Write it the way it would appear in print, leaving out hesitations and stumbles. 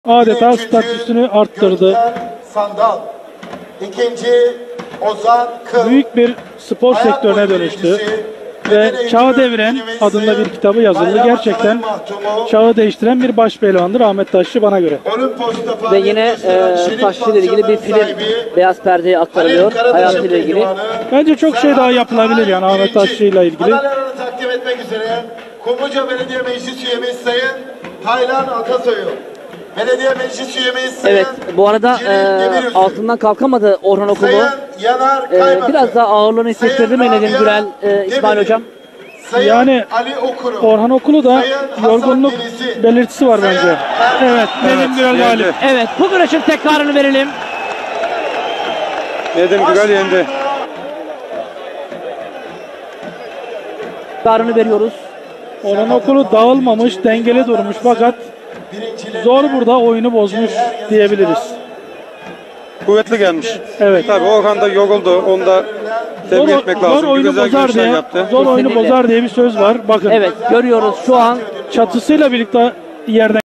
adeta statüsünü arttırdı. Sandal. İkinci Ozan Kıl. Büyük bir spor sektörüne dönüştü. Ve Çağ Deviren adında bir kitabı yazıldı. Gerçekten çağı değiştiren bir baş pehlivandır Ahmet Taşçı bana göre. Ve yine Taşçı ile ilgili bir film beyaz perdeye aktarılıyor hayatıyla ilgili. Bence çok şey daha yapılabilir yani Ahmet Taşçı ile ilgili. Adaylarını takdim etmek üzere Kumluca Belediye Meclis Üyemiz Sayın Taylan Atasoy'u. Belediye Meclis Üyemiz Sayın Evet, bu arada Demirüzü. altından kalkamadı Orhan Okulu. Sayın Yanar Kaymakı. Biraz daha ağırlığını hissettirdi mi Nedim Gürel, İsmail Hocam? Sayın Yani Ali Okuru. Orhan Okulu da Sayın Hasan yorgunluk Denizli. belirtisi var Sayın bence. Erdoğan. Evet, Nedim Gürel galip. Evet, bu güreşin tekrarını verelim. Nedim Gürel yendi. Tekrarını veriyoruz. Orhan Okulu dağılmamış, dengeli durmuş fakat zor burada oyunu bozmuş diyebiliriz. Kuvvetli gelmiş. Evet. Tabii Orhan da yoruldu. Onu da tebrik etmek Zor lazım. oyunu Güzel bozar güreşler diye, yaptı. zor oyunu Kesinlikle. bozar diye bir söz var. Bakın Evet, görüyoruz şu an çatısıyla birlikte yerden